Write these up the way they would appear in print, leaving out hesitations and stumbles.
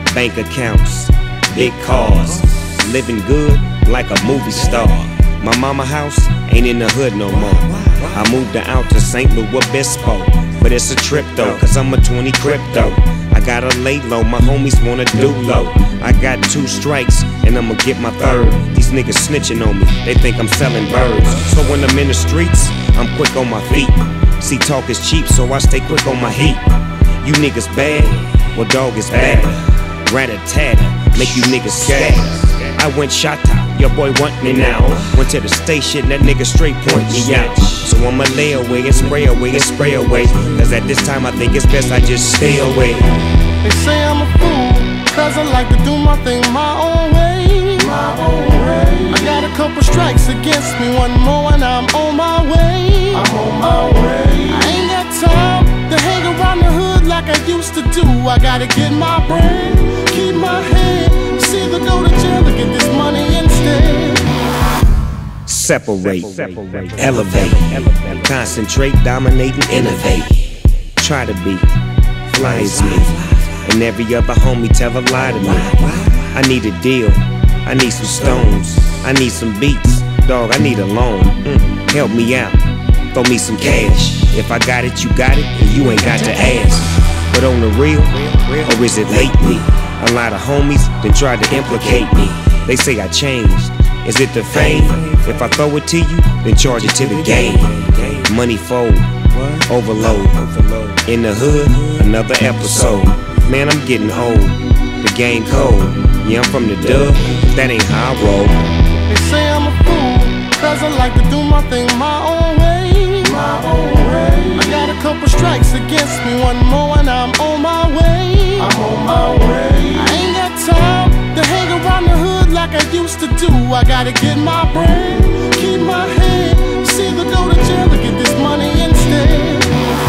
bank accounts, big cars, living good like a movie star. My mama house ain't in the hood no more. I moved her out to St. Louis Obispo, but it's a trip though, cause I'm a 20 crypto. I gotta lay low, my homies wanna do low. I got 2 strikes, and I'ma get my 3rd. These niggas snitching on me, they think I'm selling birds. So when I'm in the streets, I'm quick on my feet. See, talk is cheap, so I stay quick on my heat. You niggas bad, well dog is bad. Rat-a-tat, make you niggas scared. I went shot top, your boy want me now. Went to the station, that nigga straight point me out. So I'ma lay away and spray away and spray away. Cause at this time I think it's best I just stay away. They say I'm a fool, cause I like to do my thing my own way. I got a couple strikes against me, one more and I'm on my way. I ain't got time to hang around the hood like I used to do. I gotta get my brain, keep my head. It's either go to jail or get this money instead. Separate, elevate, concentrate, dominate, and innovate. Try to be fly as me, and every other homie tell a lie to me. I need a deal, I need some stones, I need some beats, dog, I need a loan. Help me out, throw me some cash. If I got it, you got it, and you ain't got to ask. But on the real, or is it lately? A lot of homies then tried to implicate me. They say I changed. Is it the fame? If I throw it to you, then charge it to the game. Money fold, overload. In the hood, another episode. Man, I'm getting old. The game cold. Yeah, I'm from the dub. That ain't how I roll. They say I'm a fool, cause I like to do my thing my own way. I got a couple strikes against me, one more and I'm on my way. I ain't got time to hang around the hood like I used to do. I gotta get my brain, keep my head. It's either go to jail or get this money instead.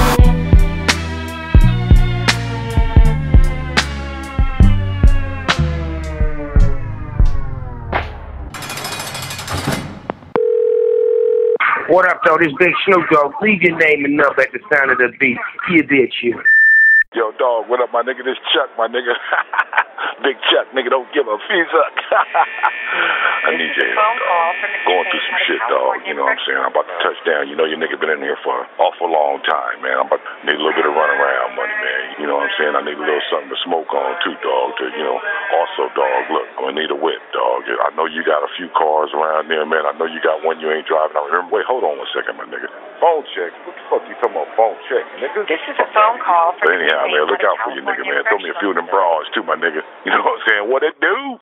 What up, though? This Big Snoop Dogg. Leave your name and number at the sound of the beat. You bitch, you. Yo, dog, what up, my nigga? This Chuck, my nigga. Big Chuck, nigga, don't give a fuck. I need your help, dog. Going through some shit, dog. You know what I'm saying? I'm about to touch down. You know your nigga been in here for an awful long time, man. I'm about to need a little bit of runaround money, man. You know what I'm saying? I need a little something to smoke on, too, dog. To, you know, also, dog, look, I'm gonna need a whip, dog. I know you got a few cars around there, man. I know you got one you ain't driving. I remember. Wait, hold on one second, my nigga. Phone check? What the fuck you talking about phone check, nigga? This is a phone call for anyhow, man, look out for your nigga, man. Throw me a few of them bras, too, my nigga.